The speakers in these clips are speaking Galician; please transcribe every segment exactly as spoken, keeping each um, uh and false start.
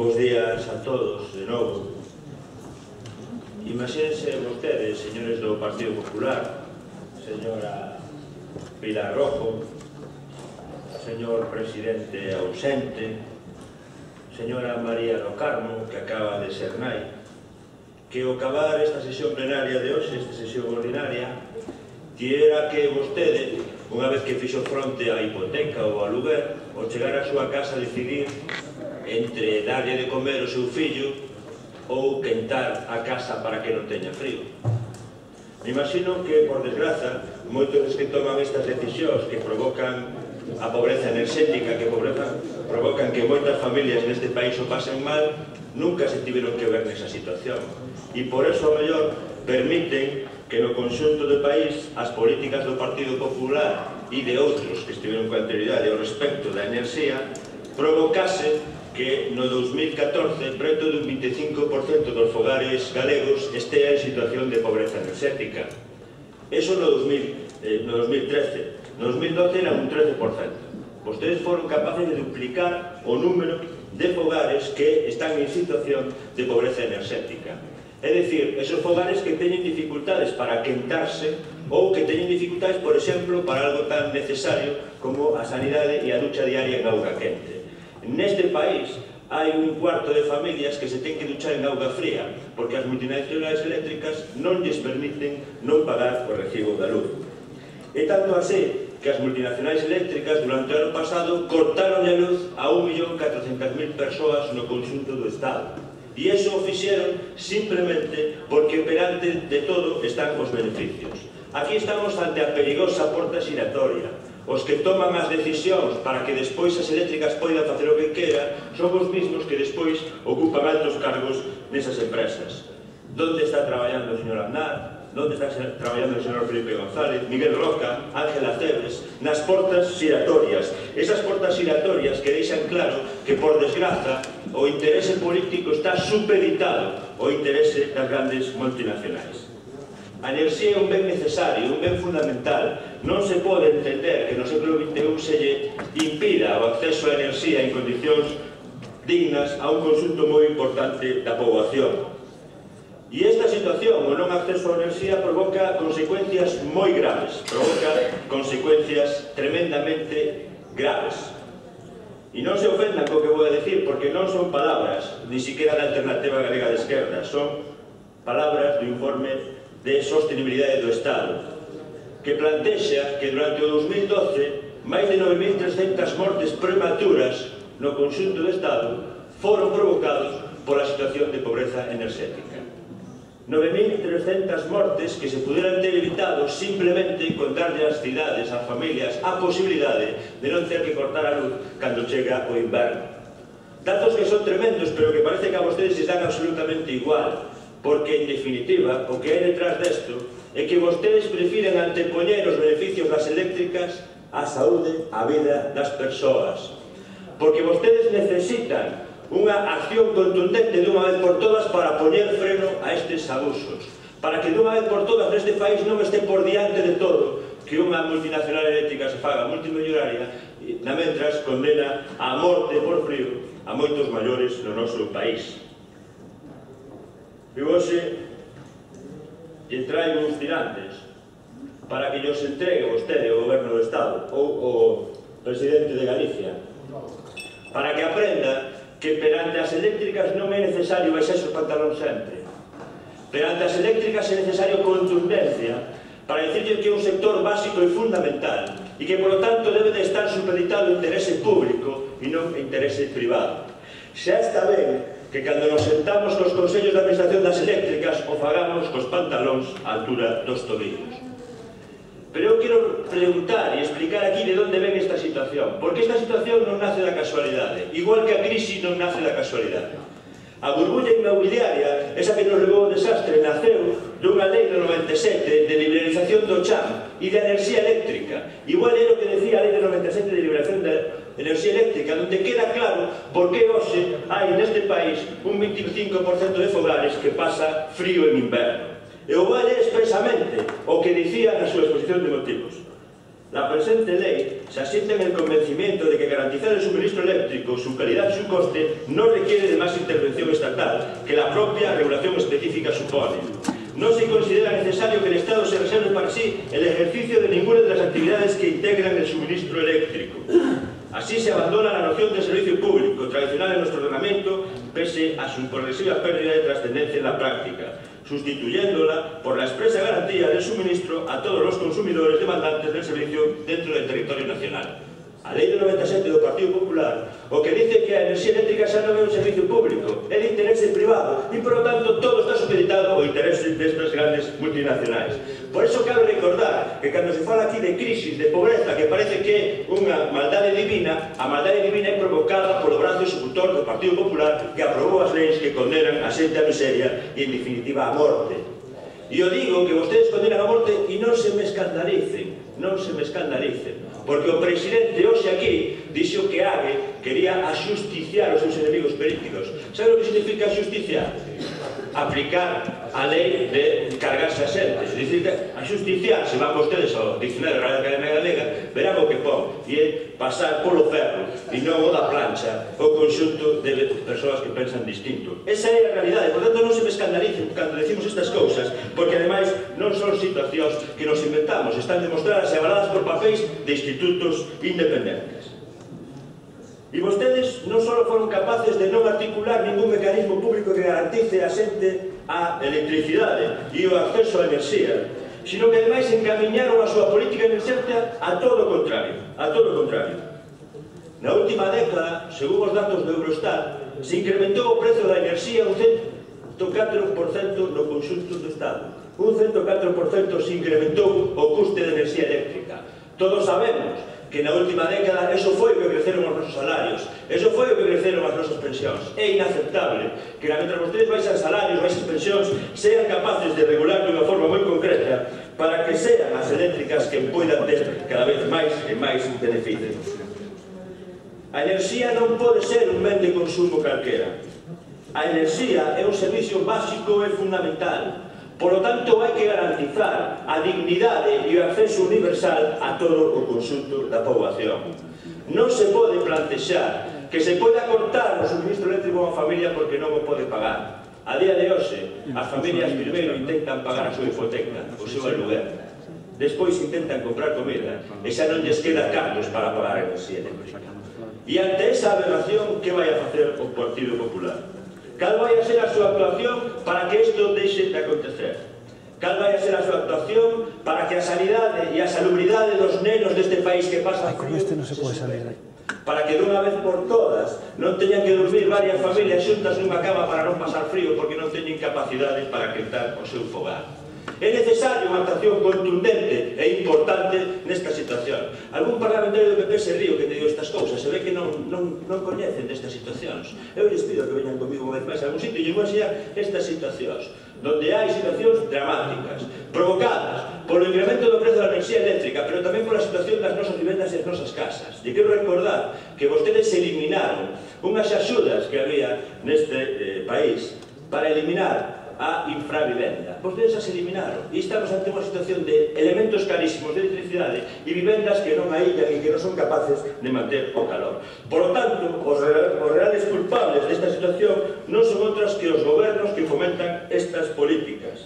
Bos días a todos, de novo. Imagínense vostedes, señores do Partido Popular, señora Pilar Rojo, señor presidente ausente, señora María do Carmo, que acaba de ser nai, que ao acabar esta sesión plenaria de hoxe, esta sesión ordinaria, quiera que vostede, unha vez que fixo fronte á hipoteca ou ao aluguer, ao chegar á súa casa a decidir entre darlle de comer o seu fillo ou quentar a casa para que non teña frío. Me imagino que, por desgraza, moitos dos que toman estas decisións que provocan a pobreza enerxética, que provocan que moitas familias neste país o pasen mal, nunca se tiveron que ver nesa situación. E por eso, ao mellor, permiten que no conxunto do país as políticas do Partido Popular e de outros que estiveron con anterioridade ao respecto da enerxía provocase que no dos mil catorce preto dun vinte e cinco por cento dos fogares galegos estea en situación de pobreza enerxética. Eso no dos mil trece. No dos mil doce era un trece por cento. Vostedes foron capaces de duplicar o número de fogares que están en situación de pobreza enerxética. É dicir, esos fogares que teñen dificultades para quentarse ou que teñen dificultades, por exemplo, para algo tan necesario como a sanidade e a ducha diaria en auga quente. Neste país hai un cuarto de familias que se ten que duchar en auga fría porque as multinacionais eléctricas non lles permiten non pagar o recibo da luz. E tanto así que as multinacionais eléctricas durante o ano pasado cortaron a luz a un millón catrocentas mil persoas no conxunto do Estado. E iso o fixeron simplemente porque perante de todo están os beneficios. Aquí estamos ante a perigosa porta xiratoria. Os que toman as decisións para que despois as eléctricas poidan facer o que queran son os mismos que despois ocupan altos cargos nesas empresas. Donde está traballando o señor Aznar? Donde está traballando o señor Felipe González, Miguel Roca, Ángela Cebes? Nas portas xiratorias. Esas portas xiratorias que deixan claro que, por desgraza, o interese político está supeditado ao interese das grandes multinacionais. A enerxía é un ben necesario, un ben fundamental. Non se pode entender que no século vinte e un se lle impida o acceso á enerxía en condicións dignas a un conxunto moi importante da poboación. E esta situación, o non acceso á enerxía, provoca consecuencias moi graves, provoca consecuencias tremendamente graves. E non se ofendan co que vou a decir, porque non son palabras, ni siquiera da Alternativa Galega de Esquerda, son palabras do informe de sostenibilidade do Estado, que plantexa que durante o dos mil doce máis de nove mil trescentas mortes prematuras no conxunto do Estado foron provocados pola situación de pobreza enerxética. nove mil trescentas mortes que se puderan ter evitado simplemente con darlle ás cidades, ás familias, a posibilidade de non ter que cortar a luz cando chega o inverno. Datos que son tremendos, pero que parece que a vostedes se dan absolutamente igual, porque, en definitiva, o que hai detrás desto é que vostedes prefiren antepoñer os beneficios das eléctricas á saúde, á vida das persoas. Porque vostedes necesitan unha acción contundente dunha vez por todas para poñer freno a estes abusos, para que dunha vez por todas neste país non este por diante de todo que unha multinacional eléctrica se faga multimillonaria e, na mentras, condena a morte por frío a moitos maiores no noso país. E hoxe lle traigo uns tirantes para que llos entregue vostede o Goberno do Estado ou o Presidente de Galicia, para que aprenda que perante as eléctricas non é necesario baixarse os pantalóns sempre. Perante as eléctricas é necesario contundencia para dicirlle que é un sector básico e fundamental e que, por lo tanto, debe de estar supeditado ao interese público e non ao interese privado. Xa está ben que cando nos sentamos cos consellos de administración das eléctricas o fagamos cos pantalóns á altura dos tobillos. Pero eu quero preguntar e explicar aquí de onde ven esta situación, porque esta situación non nace da casualidade, igual que a crise non nace da casualidade. A burbulla inmobiliaria, esa que nos levou ao desastre, naceu dunha lei do noventa e sete de liberalización do chan e da enerxía eléctrica. Igual era o que decía a lei do noventa e sete de liberación da enerxía eléctrica, onde queda claro por que hoxe hai neste país un vinte e cinco por cento de fogares que pasa frío en inverno. E o vale expresamente o que dicía na súa exposición de motivos. La presente lei se asienta en el convencimiento de que garantizar el suministro eléctrico, su calidad y su coste no requiere de más intervención estatal que la propia regulación específica supone. No se considera necesario que el Estado se reserve para sí el ejercicio de ninguna de las actividades que integran el suministro eléctrico. Así se abandona la noción de servicio público, tradicional en nuestro ordenamiento, pese a su progresiva pérdida de trascendencia en la práctica, sustituyéndola por la expresa garantía del suministro a todos los consumidores demandantes del servicio dentro del territorio nacional. A lei do noventa e sete do Partido Popular, o que dice que a enerxía eléctrica xa non é un servicio público, é de interese privado e, por lo tanto, todo está supeditado ao interese destas grandes multinacionais. Por eso cabe recordar que cando se fala aquí de crisis, de pobreza, que parece que é unha maldade divina, a maldade divina é provocada polo brazo executor do Partido Popular que aprobou as leis que condenan a xente a miseria e, en definitiva, a morte. E eu digo que vostedes condenan a morte e non se me escandalicen, non se me escandalicen, porque o presidente hoxe aquí dixo que Ague quería axusticiar os seus enemigos políticos. Sabe o que significa axusticiar? Aplicar a lei de cargarse a xente. É dicir, axusticiar, se van vostedes ao Dicionario da Real Academia Galega, verán o que pon, e é pasar polo ferro, e non o da plancha, o conxunto de persoas que pensan distinto. Esa é a realidade, por tanto non se me escandalicen cando decimos estas cousas, porque ademais non son situacións que nos inventamos, están demostradas e avaladas por papéis de institutos independentes. E vostedes non só foron capaces de non articular ningún mecanismo público que garantice a xente a electricidade e o acceso á enerxía, sino que ademais encamiñaron a súa política enerxética a todo o contrario, a todo o contrario. Na última década, según os datos do Eurostat, se incrementou o prezo da enerxía un cento catro por cento no conxunto do Estado. Un cento catro por cento se incrementou o custe de enerxía eléctrica. Todos sabemos que na última década eso foi o que creceron os nosos salarios, eso foi o que creceron as nosas pensións. É inaceptable que, mentre vostedes baixan salarios, baixan pensións, sean capaces de regular de unha forma moi concreta para que sean as eléctricas que poidan ter cada vez máis e máis beneficios. A enerxía non pode ser un ben de consumo calquera. A enerxía é un servicio básico e fundamental. Por lo tanto, hai que garantizar a dignidade e o acceso universal a todo o conxunto da poboación. Non se pode plantexar que se poida cortar o suministro eléctrico a unha familia porque non o pode pagar. A día de hoxe, as familias primeiro intentan pagar a súa hipoteca, o seu aluguer. Despois intentan comprar comida e xa non lles queda cartos para pagar a enerxía eléctrica. E ante esa aberración, que vai a facer o Partido Popular? Cal vai a ser a súa actuación para que isto deixe de acontecer? Cal vai a ser a súa actuación para que a sanidade e a salubridade dos nenos deste país que pasan frío se supere? Para que dunha vez por todas non teñan que dormir varias familias xuntas nunha cama para non pasar frío porque non teñen capacidade para quentar o seu fogar. É necesario unha actuación contundente e importante nesta situación. Algún parlamentario do P P se río que te digo estas cousas, se ve que non, non, non coñecen destas situacións. Eu lles pido que veñan comigo unha vez máis a algún sitio e vou enseñar estas situacións, donde hai situacións dramáticas, provocadas polo incremento do prezo da enerxía eléctrica, pero tamén pola situación das nosas vivendas e das nosas casas. E quero recordar que vostedes eliminaron unhas axudas que había neste eh, país para eliminar a infravivenda. Vostedes as eliminaron e estamos ante unha situación de elementos carísimos de electricidade e vivendas que non aíllan e que non son capaces de manter o calor. Por lo tanto, os reales culpables desta situación non son outras que os gobernos que fomentan estas políticas.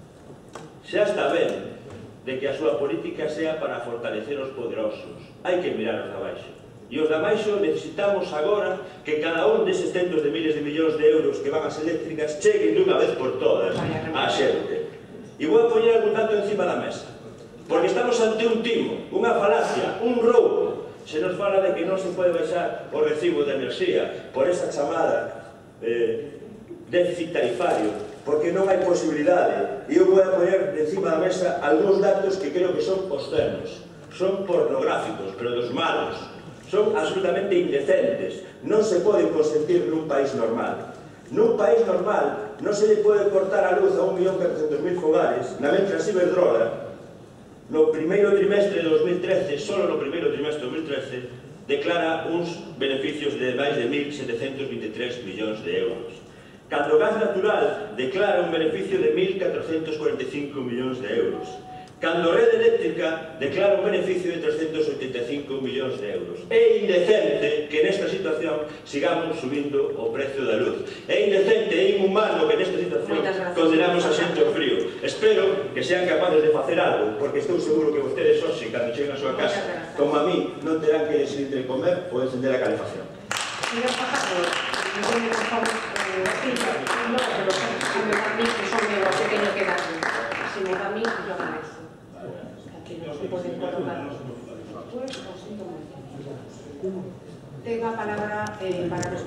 Xa está ben de que a súa política sea para fortalecer os poderosos. Hai que mirar os de abaixo. E os de abaixo necesitamos agora que cada un deses centos de miles de millóns de euros que van ás eléctricas cheguen dunha vez por todas á xente. E vou a poñer algún dato encima da mesa, porque estamos ante un timo, unha falacia, un roubo. Se nos fala de que non se pode baixar o recibo de enerxía por esa chamada eh, déficit tarifario, porque non hai posibilidade. E eu vou a poñer encima da mesa algúns datos que creo que son obscenos, son pornográficos, pero dos malos. Son absolutamente indecentes, non se poden consentir nun país normal. Nun país normal non se lle pode cortar a luz a un millón catrocentos mil fogares, na mentras Iberdrola, no primeiro trimestre de dos mil trece, solo no primeiro trimestre de dos mil trece, declara uns beneficios de máis de mil setecentos vinte e tres millóns de euros. Cando o gas natural declara un beneficio de mil catrocentos cuarenta e cinco millóns de euros. cando Rede Eléctrica declara un beneficio de trescentos oitenta e cinco millóns de euros. É indecente que nesta situación sigamos subindo o precio da luz. É indecente, é inhumano que nesta situación condenamos a xente ao frío. Espero que sean capaces de facer algo, porque estou seguro que vostedes hoxe, cando cheguen a súa casa, como a mí, non terán que decidir entre comer ou encender a calefacción. Señor Pasado, dígame, por favor, no, pero si me da a mí, que son menos pequeños que nadie. Si me da a mí, yo agradezco. Aquí no se pueden colocar. Pues, lo siento mucho. Tenga palabra eh, para responder.